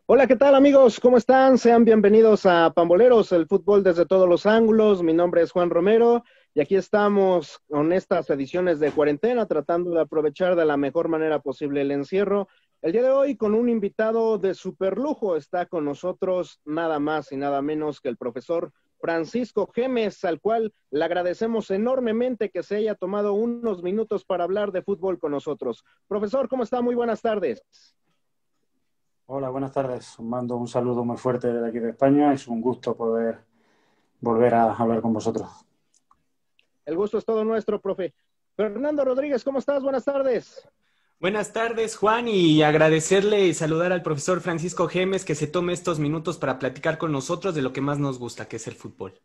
Hola, ¿qué tal amigos? ¿Cómo están? Sean bienvenidos a Pamboleros, el fútbol desde todos los ángulos. Mi nombre es Juan Romero y aquí estamos con estas ediciones de cuarentena tratando de aprovechar de la mejor manera posible el encierro. El día de hoy con un invitado de super lujo está con nosotros nada más y nada menos que el profesor Francisco Gemes, al cual le agradecemos enormemente que se haya tomado unos minutos para hablar de fútbol con nosotros. Profesor, ¿cómo está? Muy buenas tardes. Hola, buenas tardes. Os mando un saludo muy fuerte desde aquí de España. Es un gusto poder volver a hablar con vosotros. El gusto es todo nuestro, profe. Fernando Rodríguez, ¿cómo estás? Buenas tardes. Buenas tardes, Juan, y agradecerle y saludar al profesor Francisco Gemes que se tome estos minutos para platicar con nosotros de lo que más nos gusta, que es el fútbol.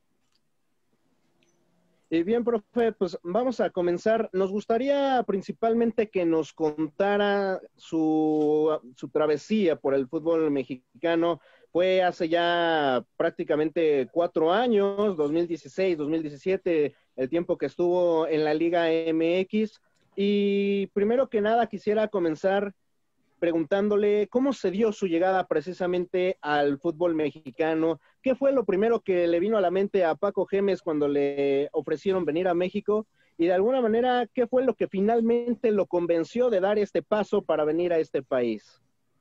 Y bien, profe, pues vamos a comenzar. Nos gustaría principalmente que nos contara su travesía por el fútbol mexicano. Fue hace ya prácticamente 4 años, 2016, 2017, el tiempo que estuvo en la Liga MX. Y primero que nada quisiera comenzar preguntándole cómo se dio su llegada precisamente al fútbol mexicano. ¿Qué fue lo primero que le vino a la mente a Paco Gemes cuando le ofrecieron venir a México? Y de alguna manera, ¿qué fue lo que finalmente lo convenció de dar este paso para venir a este país?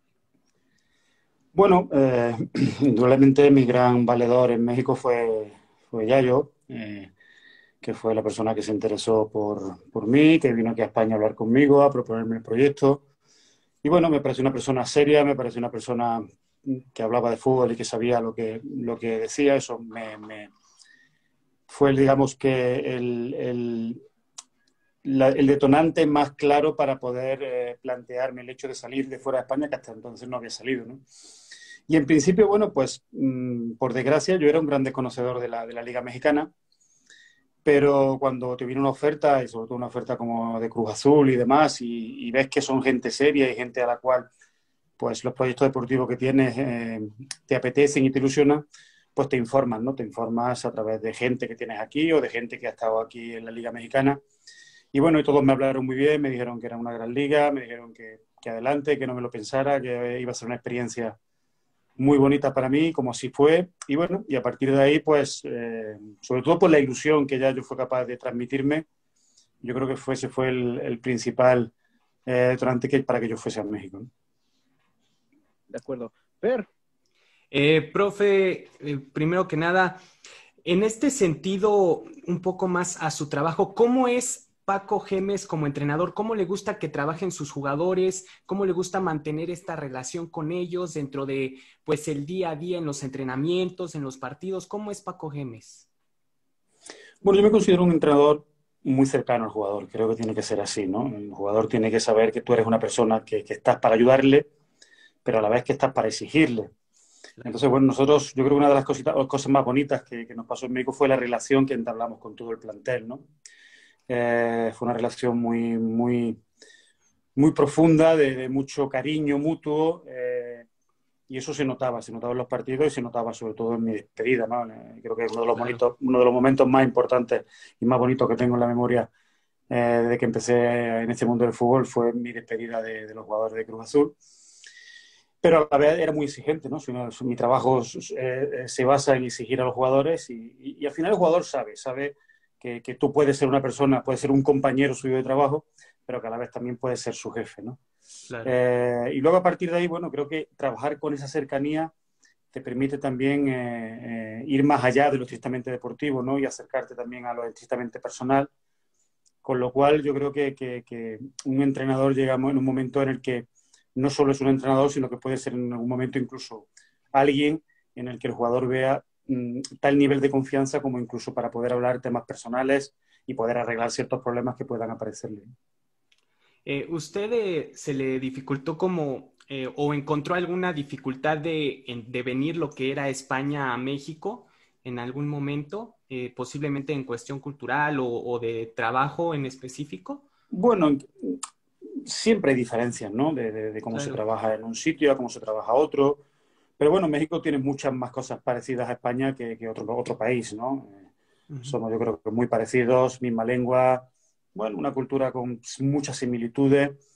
Bueno, indudablemente mi gran valedor en México fue Yayo, que fue la persona que se interesó por mí, que vino aquí a España a hablar conmigo, a proponerme el proyecto. Y bueno, me pareció una persona seria, me pareció una persona que hablaba de fútbol y que sabía lo que decía. Eso fue, digamos, que el detonante más claro para poder plantearme el hecho de salir de fuera de España, que hasta entonces no había salido, ¿no? Y en principio, bueno, pues por desgracia yo era un gran desconocedor de la Liga Mexicana, pero cuando te viene una oferta, y sobre todo una oferta como de Cruz Azul y demás, y ves que son gente seria y gente a la cual pues los proyectos deportivos que tienes te apetecen y te ilusionan, pues te informas, ¿no? Te informas a través de gente que tienes aquí o de gente que ha estado aquí en la Liga Mexicana. Y bueno, y todos me hablaron muy bien, me dijeron que era una gran liga, me dijeron que adelante, que no me lo pensara, que iba a ser una experiencia muy bonita para mí, como así fue. Y bueno, y a partir de ahí, pues, sobre todo por la ilusión que ya yo fue capaz de transmitirme, yo creo que ese fue el principal detonante para que yo fuese a México, ¿no? De acuerdo. Fer, Profe, primero que nada, en este sentido, un poco más a su trabajo, ¿cómo es Paco Gemes como entrenador? ¿Cómo le gusta que trabajen sus jugadores? ¿Cómo le gusta mantener esta relación con ellos dentro de, pues, el día a día en los entrenamientos, en los partidos? ¿Cómo es Paco Gemes? Bueno, yo me considero un entrenador muy cercano al jugador, creo que tiene que ser así, ¿no? El jugador tiene que saber que tú eres una persona que estás para ayudarle, pero a la vez que estás para exigirle. Entonces, bueno, nosotros, yo creo que una de las cosas más bonitas que nos pasó en México fue la relación que entablamos con todo el plantel, ¿no? Fue una relación muy profunda, de mucho cariño mutuo, y eso se notaba en los partidos y se notaba sobre todo en mi despedida, ¿no? Creo que es Claro. uno de los momentos más importantes y más bonitos que tengo en la memoria desde que empecé en este mundo del fútbol fue mi despedida de los jugadores de Cruz Azul. Pero a la vez era muy exigente, ¿no? Mi trabajo se basa en exigir a los jugadores y al final el jugador sabe que tú puedes ser una persona, puedes ser un compañero suyo de trabajo, pero que a la vez también puedes ser su jefe, ¿no? Claro. Y luego a partir de ahí, bueno, creo que trabajar con esa cercanía te permite también ir más allá de lo estrictamente deportivo, ¿no? Y acercarte también a lo estrictamente personal, con lo cual yo creo que un entrenador llega en un momento en el que no solo es un entrenador, sino que puede ser en algún momento incluso alguien en el que el jugador vea tal nivel de confianza como incluso para poder hablar temas personales y poder arreglar ciertos problemas que puedan aparecerle. ¿Usted se le dificultó como o encontró alguna dificultad de venir lo que era España a México en algún momento, posiblemente en cuestión cultural o de trabajo en específico? Bueno, siempre hay diferencias, ¿no? De cómo se Claro, trabaja en un sitio a cómo se trabaja a otro. Pero bueno, México tiene muchas más cosas parecidas a España que otro país, ¿no? ujú, Somos, yo creo que muy parecidos, misma lengua, bueno, una cultura con muchas similitudes.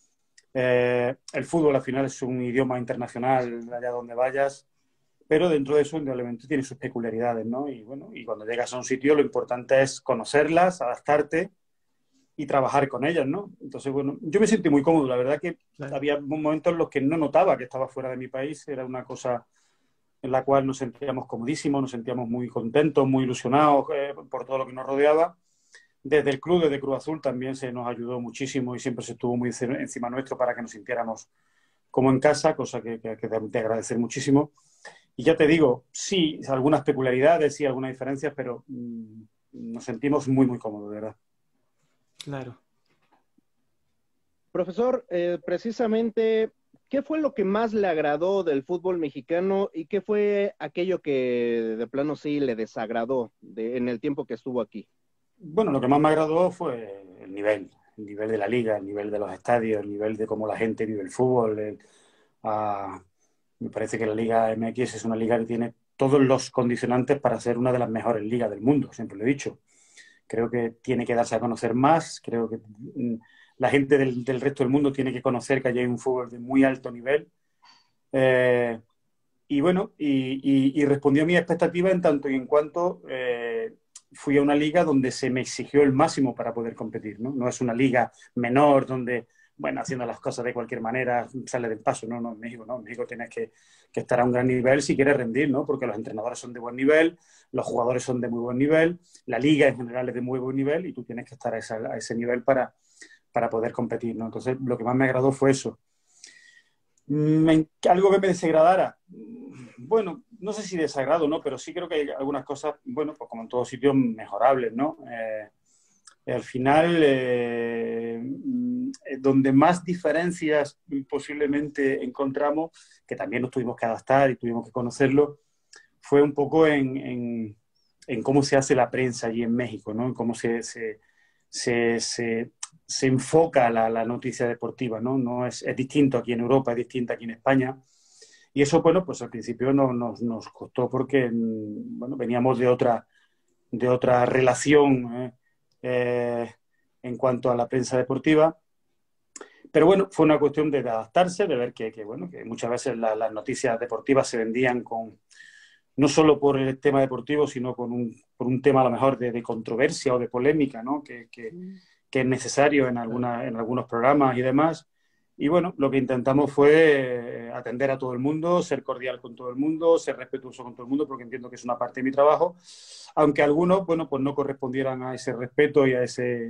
El fútbol al final es un idioma internacional allá donde vayas, pero dentro de eso indudablemente tiene sus peculiaridades, ¿no? Y bueno, y cuando llegas a un sitio lo importante es conocerlas, adaptarte y trabajar con ellas, ¿no? Entonces, bueno, yo me sentí muy cómodo. La verdad que había momentos en los que no notaba que estaba fuera de mi país. Era una cosa en la cual nos sentíamos comodísimos, nos sentíamos muy contentos, muy ilusionados por todo lo que nos rodeaba. Desde el club, desde Cruz Azul, también se nos ayudó muchísimo y siempre se estuvo muy encima nuestro para que nos sintiéramos como en casa, cosa que de agradecer muchísimo. Y ya te digo, sí, algunas peculiaridades, sí, algunas diferencias, pero nos sentimos muy, muy cómodos, de verdad. Claro. Profesor, precisamente, ¿qué fue lo que más le agradó del fútbol mexicano y qué fue aquello que de plano sí le desagradó en el tiempo que estuvo aquí? Bueno, lo que más me agradó fue el nivel de la liga, el nivel de los estadios, el nivel de cómo la gente vive el fútbol. Me parece que la Liga MX es una liga que tiene todos los condicionantes para ser una de las mejores ligas del mundo, siempre lo he dicho. Creo que tiene que darse a conocer más, creo que la gente del resto del mundo tiene que conocer que allí hay un fútbol de muy alto nivel. Y bueno, y respondió a mi expectativa en tanto y en cuanto fui a una liga donde se me exigió el máximo para poder competir, ¿no? No es una liga menor donde, bueno, haciendo las cosas de cualquier manera sale del paso, no, en México no, en México tienes que estar a un gran nivel si quieres rendir, ¿no? Porque los entrenadores son de buen nivel, los jugadores son de muy buen nivel, la liga en general es de muy buen nivel y tú tienes que estar a ese nivel para poder competir, ¿no? Entonces, lo que más me agradó fue eso. Algo que me desagradara, bueno, no sé si desagrado, ¿no? Pero sí creo que hay algunas cosas, bueno, pues como en todos sitios, mejorables, ¿no? Al final, donde más diferencias posiblemente encontramos, que también nos tuvimos que adaptar y tuvimos que conocerlo, fue un poco en cómo se hace la prensa allí en México, ¿no? En cómo se enfoca la noticia deportiva, ¿no? Es distinto aquí en Europa, es distinto aquí en España. Y eso, bueno, pues al principio nos costó porque, bueno, veníamos de otra relación en cuanto a la prensa deportiva. Pero bueno, fue una cuestión de adaptarse, de ver que muchas veces las noticias deportivas se vendían no solo por el tema deportivo, sino por un tema a lo mejor de controversia o de polémica, ¿no? Que es necesario en algunos programas y demás. Y bueno, lo que intentamos fue atender a todo el mundo, ser cordial con todo el mundo, ser respetuoso con todo el mundo, porque entiendo que es una parte de mi trabajo, aunque algunos, bueno, pues no correspondieran a ese respeto y a ese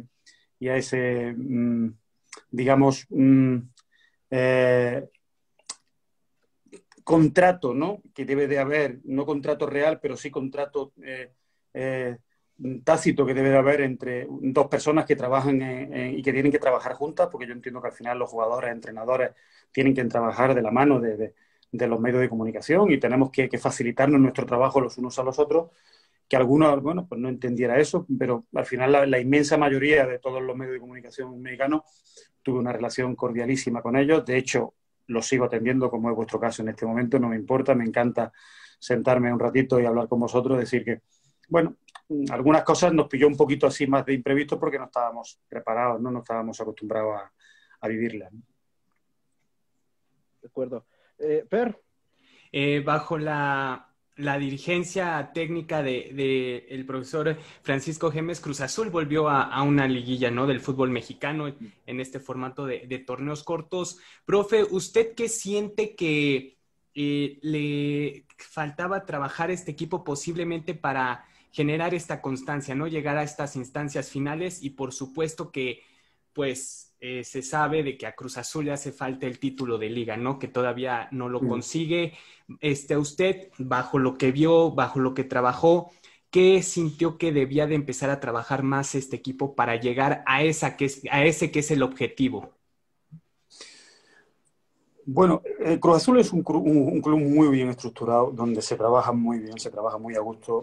digamos, contrato, ¿no? Que debe de haber, no contrato real, pero sí contrato tácito que debe de haber entre dos personas que trabajan y que tienen que trabajar juntas, porque yo entiendo que al final los jugadores, entrenadores, tienen que trabajar de la mano de los medios de comunicación y tenemos que facilitarnos nuestro trabajo los unos a los otros, que algunos, bueno, pues no entendiera eso, pero al final la inmensa mayoría de todos los medios de comunicación mexicanos tuve una relación cordialísima con ellos. De hecho, los sigo atendiendo, como es vuestro caso en este momento, no me importa, me encanta sentarme un ratito y hablar con vosotros, decir que, bueno, algunas cosas nos pilló un poquito así más de imprevisto porque no estábamos preparados, no estábamos acostumbrados a vivirlas. De acuerdo. Per. Bajo la dirigencia técnica de el profesor Francisco Gemes, Cruz Azul volvió a una liguilla, ¿no? Del fútbol mexicano en este formato de torneos cortos. Profe, ¿usted qué siente que le faltaba trabajar este equipo posiblemente para generar esta constancia, ¿no? Llegar a estas instancias finales y por supuesto que, pues, se sabe de que a Cruz Azul le hace falta el título de liga, ¿no? Que todavía no lo consigue. Usted, bajo lo que vio, bajo lo que trabajó, ¿qué sintió que debía de empezar a trabajar más este equipo para llegar a ese que es el objetivo? Bueno, Cruz Azul es un club muy bien estructurado, donde se trabaja muy bien, se trabaja muy a gusto.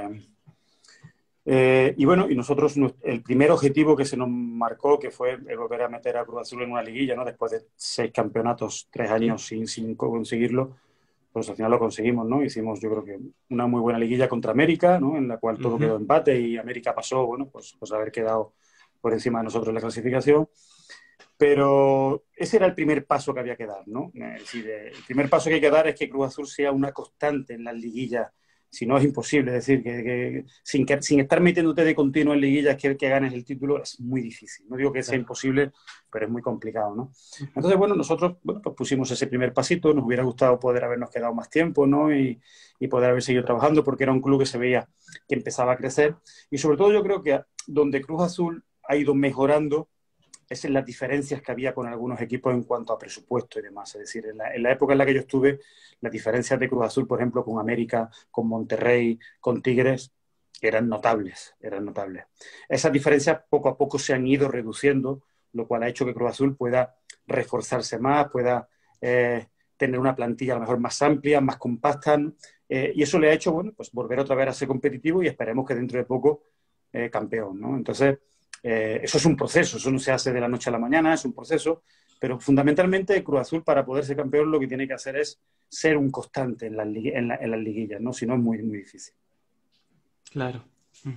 Y bueno, y nosotros, el primer objetivo que se nos marcó, que fue volver a meter a Cruz Azul en una liguilla, ¿no? Después de 6 campeonatos, 3 años sin conseguirlo, pues al final lo conseguimos, ¿no? Hicimos, yo creo que una muy buena liguilla contra América, ¿no? En la cual todo quedó empate y América pasó, bueno, pues haber quedado por encima de nosotros en la clasificación. Pero ese era el primer paso que había que dar, ¿no? Es decir, el primer paso que hay que dar es que Cruz Azul sea una constante en las liguillas. Si no, es imposible. Es decir, sin estar metiéndote de continuo en liguillas que ganes el título es muy difícil. No digo que sea imposible, pero es muy complicado, ¿no? Entonces, bueno, nosotros pues pusimos ese primer pasito. Nos hubiera gustado poder habernos quedado más tiempo, ¿no? Y poder haber seguido trabajando, porque era un club que se veía que empezaba a crecer. Y sobre todo yo creo que donde Cruz Azul ha ido mejorando es en las diferencias que había con algunos equipos en cuanto a presupuesto y demás. Es decir, en la época en la que yo estuve, las diferencias de Cruz Azul, por ejemplo, con América, con Monterrey, con Tigres, eran notables, eran notables. Esas diferencias poco a poco se han ido reduciendo, lo cual ha hecho que Cruz Azul pueda reforzarse más, pueda tener una plantilla a lo mejor más amplia, más compacta, y eso le ha hecho, bueno, pues volver otra vez a ser competitivo y esperemos que dentro de poco campeón, ¿no? Entonces, eso es un proceso, eso no se hace de la noche a la mañana, es un proceso, pero fundamentalmente Cruz Azul para poder ser campeón lo que tiene que hacer es ser un constante en las liguillas, ¿no? Si no es muy, muy difícil. Claro.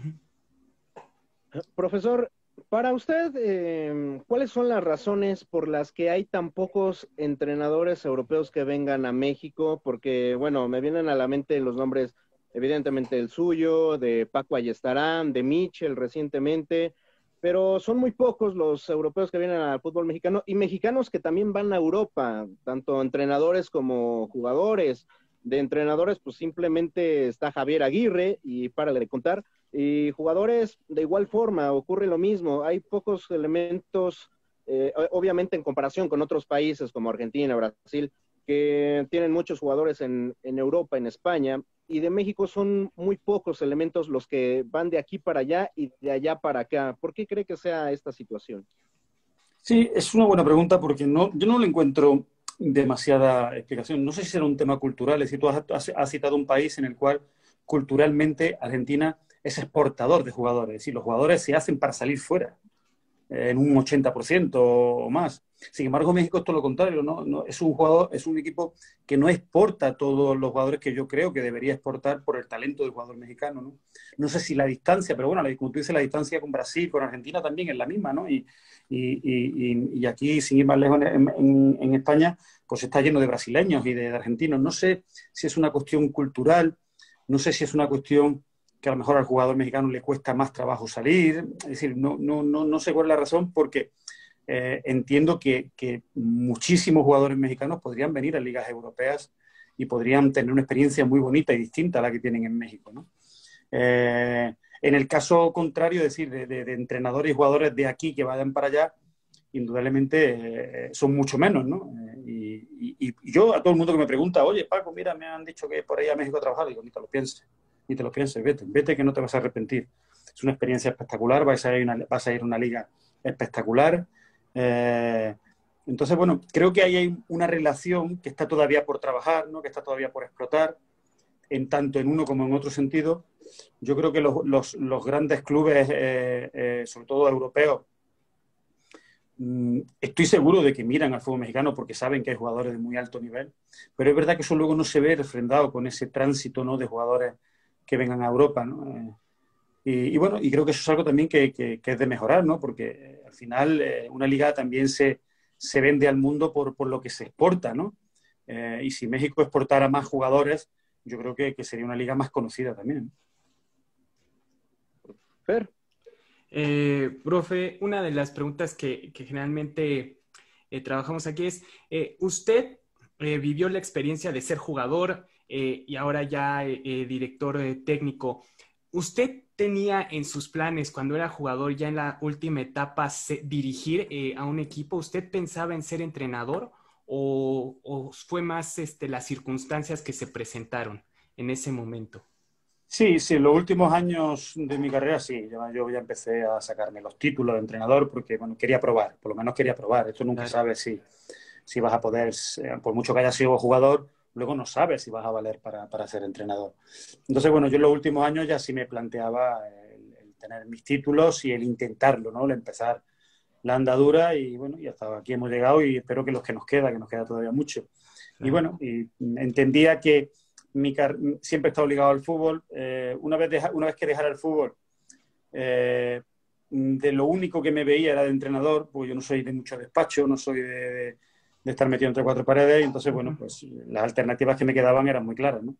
Profesor, para usted, ¿cuáles son las razones por las que hay tan pocos entrenadores europeos que vengan a México? Porque, bueno, me vienen a la mente los nombres, evidentemente el suyo, de Paco Ayestarán, de Michel recientemente, pero son muy pocos los europeos que vienen al fútbol mexicano y mexicanos que también van a Europa, tanto entrenadores como jugadores. De entrenadores, pues simplemente está Javier Aguirre y párale de contar. Y jugadores de igual forma, ocurre lo mismo. Hay pocos elementos, obviamente en comparación con otros países como Argentina, Brasil, que tienen muchos jugadores en Europa, en España, y de México son muy pocos elementos los que van de aquí para allá y de allá para acá. ¿Por qué cree que sea esta situación? Sí, es una buena pregunta porque yo no le encuentro demasiada explicación. No sé si será un tema cultural, es decir, tú has citado un país en el cual culturalmente Argentina es exportador de jugadores, es decir, los jugadores se hacen para salir fuera, en un 80% o más. Sin embargo, México es todo lo contrario, ¿no? Es un equipo que no exporta todos los jugadores que yo creo que debería exportar por el talento del jugador mexicano, ¿no? No sé si la distancia, pero bueno, como tú dices, la distancia con Brasil, con Argentina también es la misma, ¿no? Y aquí, sin ir más lejos, en España, pues está lleno de brasileños y de argentinos. No sé si es una cuestión cultural, no sé si es una cuestión que a lo mejor al jugador mexicano le cuesta más trabajo salir. Es decir, no sé cuál es la razón, porque entiendo que muchísimos jugadores mexicanos podrían venir a ligas europeas y podrían tener una experiencia muy bonita y distinta a la que tienen en México, ¿no? En el caso contrario, es decir, de entrenadores y jugadores de aquí que vayan para allá, indudablemente son mucho menos, ¿no? Y yo a todo el mundo que me pregunta, oye, Paco, mira, me han dicho que por ahí a México a trabajar, digo, ni te lo pienses, vete que no te vas a arrepentir. Es una experiencia espectacular, vas a ir a una liga espectacular. Entonces, bueno, creo que ahí hay una relación que está todavía por trabajar, ¿no? Que está todavía por explotar, en tanto en uno como en otro sentido. Yo creo que los grandes clubes, sobre todo europeos, estoy seguro de que miran al fútbol mexicano porque saben que hay jugadores de muy alto nivel, pero es verdad que eso luego no se ve refrendado con ese tránsito, ¿no?, de jugadores que vengan a Europa, ¿no? Y bueno, y creo que eso es algo también que es de mejorar, ¿no? Porque al final una liga también se vende al mundo por lo que se exporta, ¿no? Y si México exportara más jugadores, yo creo que sería una liga más conocida también. Fer. Profe, una de las preguntas que generalmente trabajamos aquí es, usted vivió la experiencia de ser jugador y ahora ya director técnico. ¿Usted tenía en sus planes cuando era jugador ya en la última etapa dirigir a un equipo? ¿Usted pensaba en ser entrenador o fue más las circunstancias que se presentaron en ese momento? Sí, en los últimos años de mi carrera sí, yo ya empecé a sacarme los títulos de entrenador porque, bueno, quería probar, por lo menos quería probar. Esto nunca Claro. sabes si vas a poder, por mucho que hayas sido jugador, luego no sabes si vas a valer para ser entrenador. Entonces, bueno, yo en los últimos años ya sí me planteaba el tener mis títulos y el intentarlo, ¿no? El empezar la andadura y, bueno, y hasta aquí hemos llegado y espero que los que nos queda todavía mucho. Y Claro. bueno, y entendía que siempre he estado ligado al fútbol. Una vez que dejara el fútbol, de lo único que me veía era de entrenador, pues yo no soy de mucho despacho, no soy de estar metido entre cuatro paredes, y entonces, bueno, pues las alternativas que me quedaban eran muy claras, ¿no?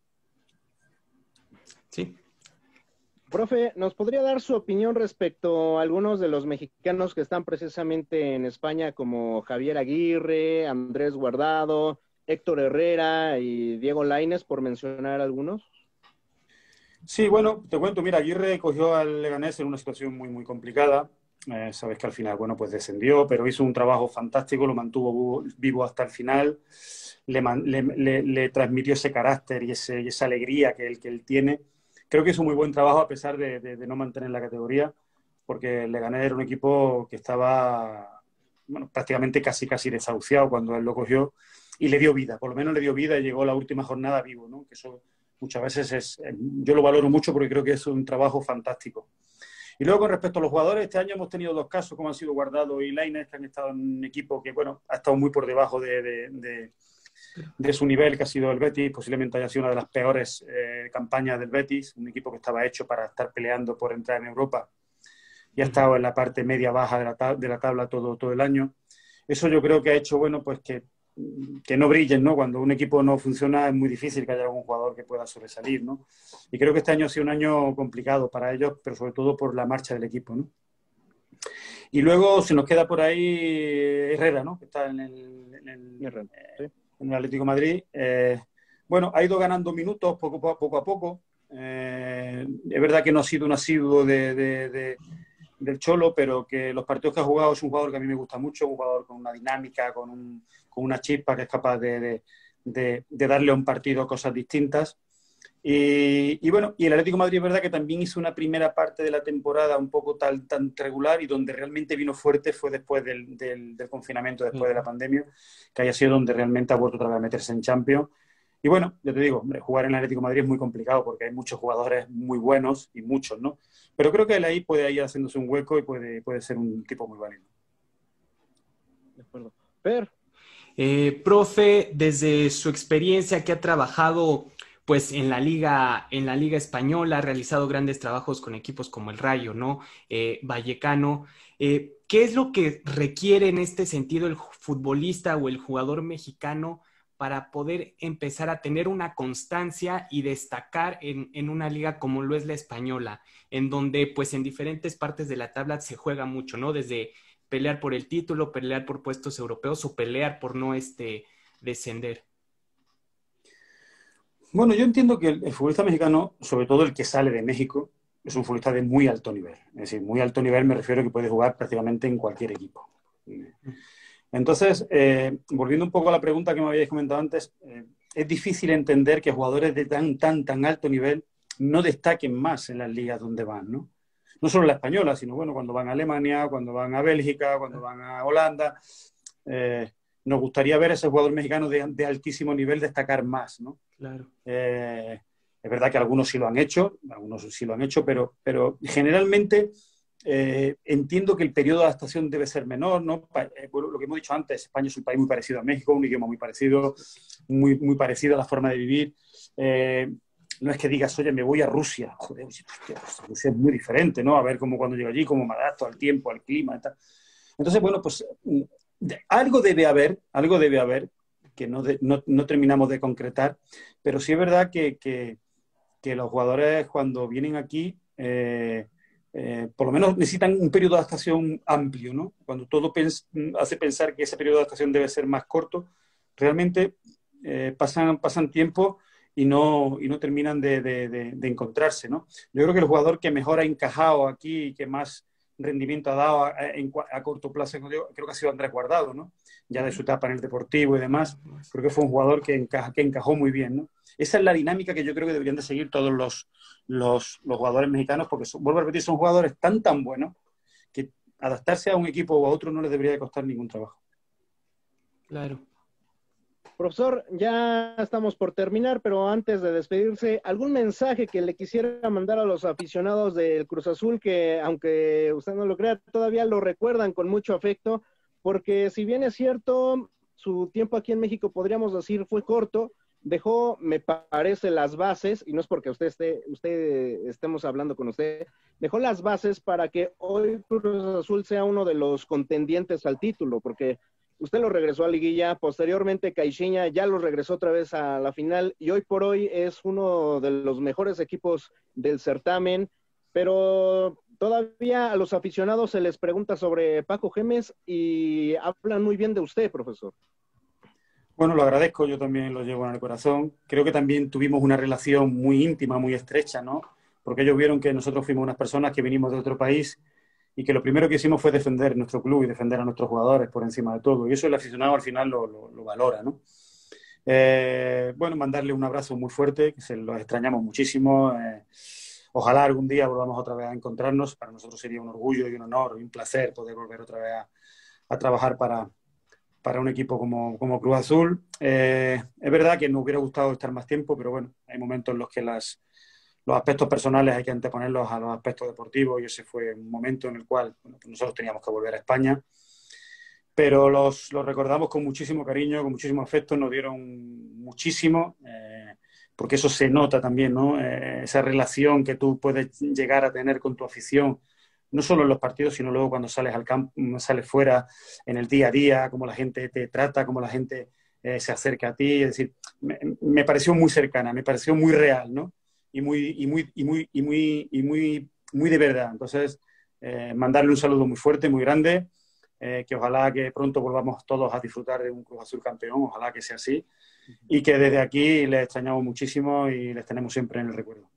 Sí. Profe, ¿nos podría dar su opinión respecto a algunos de los mexicanos que están precisamente en España, como Javier Aguirre, Andrés Guardado, Héctor Herrera y Diego Lainez, por mencionar algunos? Sí, bueno, te cuento, mira, Aguirre cogió al Leganés en una situación muy, muy complicada. Sabes que al final, bueno, pues descendió, pero hizo un trabajo fantástico, lo mantuvo vivo hasta el final, le transmitió ese carácter y esa alegría que él tiene. Creo que hizo un muy buen trabajo a pesar de no mantener la categoría, porque el Leganés era un equipo que estaba, bueno, prácticamente casi desahuciado cuando él lo cogió y le dio vida, por lo menos le dio vida y llegó a la última jornada vivo, ¿no? Que eso muchas veces yo lo valoro mucho porque creo que es un trabajo fantástico. Y luego, con respecto a los jugadores, este año hemos tenido dos casos, como han sido Guardado y Lainez, que han estado en un equipo que, bueno, ha estado muy por debajo de su nivel, que ha sido el Betis. Posiblemente haya sido una de las peores campañas del Betis, un equipo que estaba hecho para estar peleando por entrar en Europa y ha estado en la parte media-baja de la tabla todo el año. Eso yo creo que ha hecho, bueno, pues que no brillen, ¿no? Cuando un equipo no funciona es muy difícil que haya algún jugador que pueda sobresalir, ¿no? Y creo que este año ha sido un año complicado para ellos, pero sobre todo por la marcha del equipo, ¿no? Y luego se nos queda por ahí Herrera, ¿no? Que está en el Atlético de Madrid. Bueno, ha ido ganando minutos poco a poco. Es verdad que no ha sido un asiduo del Cholo, pero que los partidos que ha jugado es un jugador que a mí me gusta mucho, un jugador con una dinámica, con una chispa que es capaz de darle a un partido cosas distintas. Y bueno, y el Atlético de Madrid es verdad que también hizo una primera parte de la temporada un poco tan regular, y donde realmente vino fuerte fue después del confinamiento, después de la pandemia, que haya sido donde realmente ha vuelto otra vez a meterse en Champions. Y bueno, ya te digo, hombre, jugar en el Atlético de Madrid es muy complicado porque hay muchos jugadores muy buenos y muchos, ¿no? Pero creo que él ahí puede ir haciéndose un hueco y puede ser un tipo muy válido. De acuerdo. Per. Profe, desde su experiencia que ha trabajado pues en la liga española, ha realizado grandes trabajos con equipos como el Rayo, ¿no? Vallecano. ¿Qué es lo que requiere en este sentido el futbolista o el jugador mexicano para poder empezar a tener una constancia y destacar en una liga como lo es la española, en donde pues en diferentes partes de la tabla se juega mucho, ¿no? Desde pelear por el título, pelear por puestos europeos o pelear por no descender. Bueno, yo entiendo que el futbolista mexicano, sobre todo el que sale de México, es un futbolista de muy alto nivel. Es decir, muy alto nivel me refiero a que puede jugar prácticamente en cualquier equipo. Entonces, volviendo un poco a la pregunta que me habíais comentado antes, es difícil entender que jugadores de tan alto nivel no destaquen más en las ligas donde van, ¿no? No solo la española, sino bueno, cuando van a Alemania, cuando van a Bélgica, cuando van a Holanda. Nos gustaría ver a ese jugador mexicano de altísimo nivel destacar más, ¿no? Claro. Es verdad que algunos sí lo han hecho, pero generalmente entiendo que el periodo de adaptación debe ser menor, ¿no? Bueno, lo que hemos dicho antes, España es un país muy parecido a México, un idioma muy parecido, muy parecido a la forma de vivir. No es que digas, oye, me voy a Rusia. Joder, Rusia es muy diferente, ¿no? A ver cómo cuando llego allí, cómo me adapto al tiempo, al clima y tal. Entonces, bueno, pues algo debe haber que no terminamos de concretar, pero sí es verdad que los jugadores cuando vienen aquí, por lo menos necesitan un periodo de adaptación amplio, ¿no? Cuando todo hace pensar que ese periodo de adaptación debe ser más corto, realmente pasan tiempo y no terminan de encontrarse, ¿no? Yo creo que el jugador que mejor ha encajado aquí y que más rendimiento ha dado a corto plazo, creo que ha sido Andrés Guardado, ¿no? Ya de su etapa en el Deportivo y demás, creo que fue un jugador que encajó muy bien, ¿no? Esa es la dinámica que yo creo que deberían de seguir todos los jugadores mexicanos, porque vuelvo a repetir, son jugadores tan buenos que adaptarse a un equipo o a otro no les debería de costar ningún trabajo. Claro. Profesor, ya estamos por terminar, pero antes de despedirse, ¿algún mensaje que le quisiera mandar a los aficionados del Cruz Azul que, aunque usted no lo crea, todavía lo recuerdan con mucho afecto? Porque si bien es cierto, su tiempo aquí en México, podríamos decir, fue corto, dejó, me parece, las bases, y no es porque estemos hablando con usted, dejó las bases para que hoy Cruz Azul sea uno de los contendientes al título, porque usted lo regresó a Liguilla, posteriormente Caixinha ya lo regresó otra vez a la final, y hoy por hoy es uno de los mejores equipos del certamen, pero todavía a los aficionados se les pregunta sobre Paco Gémez y hablan muy bien de usted, profesor. Bueno, lo agradezco, yo también lo llevo en el corazón. Creo que también tuvimos una relación muy íntima, muy estrecha, ¿no? Porque ellos vieron que nosotros fuimos unas personas que vinimos de otro país y que lo primero que hicimos fue defender nuestro club y defender a nuestros jugadores por encima de todo. Y eso el aficionado al final lo valora, ¿no? Bueno, mandarle un abrazo muy fuerte, que se los extrañamos muchísimo. Ojalá algún día volvamos otra vez a encontrarnos. Para nosotros sería un orgullo y un honor y un placer poder volver otra vez a trabajar para un equipo como Cruz Azul. Es verdad que nos hubiera gustado estar más tiempo, pero bueno, hay momentos en los que los aspectos personales hay que anteponerlos a los aspectos deportivos y ese fue un momento en el cual bueno, pues nosotros teníamos que volver a España. Pero los recordamos con muchísimo cariño, con muchísimo afecto, nos dieron muchísimo, porque eso se nota también, ¿no? Esa relación que tú puedes llegar a tener con tu afición, no solo en los partidos, sino luego cuando sales al campo, sales fuera, en el día a día, cómo la gente te trata, cómo la gente se acerca a ti. Es decir, me pareció muy cercana, me pareció muy real, ¿no? Y muy de verdad. Entonces, mandarle un saludo muy fuerte, muy grande, que ojalá que pronto volvamos todos a disfrutar de un Cruz Azul campeón, ojalá que sea así, y que desde aquí les extrañamos muchísimo y les tenemos siempre en el recuerdo.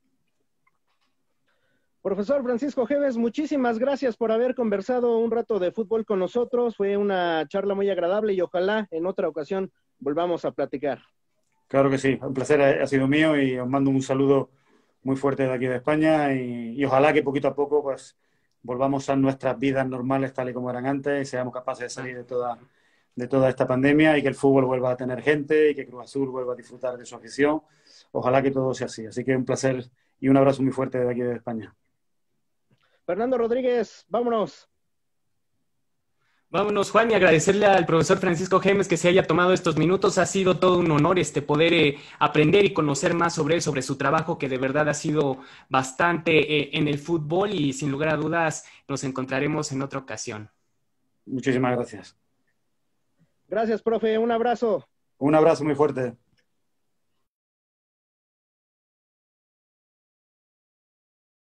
Profesor Francisco Gémez, muchísimas gracias por haber conversado un rato de fútbol con nosotros. Fue una charla muy agradable y ojalá en otra ocasión volvamos a platicar. Claro que sí, un placer ha sido mío y os mando un saludo muy fuerte de aquí de España y ojalá que poquito a poco pues volvamos a nuestras vidas normales tal y como eran antes y seamos capaces de salir de toda esta pandemia y que el fútbol vuelva a tener gente y que Cruz Azul vuelva a disfrutar de su afición. Ojalá que todo sea así. Así que un placer y un abrazo muy fuerte de aquí de España. Fernando Rodríguez, vámonos. Vámonos, Juan, y agradecerle al profesor Francisco Gémez que se haya tomado estos minutos. Ha sido todo un honor poder aprender y conocer más sobre él, sobre su trabajo, que de verdad ha sido bastante en el fútbol y sin lugar a dudas nos encontraremos en otra ocasión. Muchísimas gracias. Gracias, profe. Un abrazo. Un abrazo muy fuerte.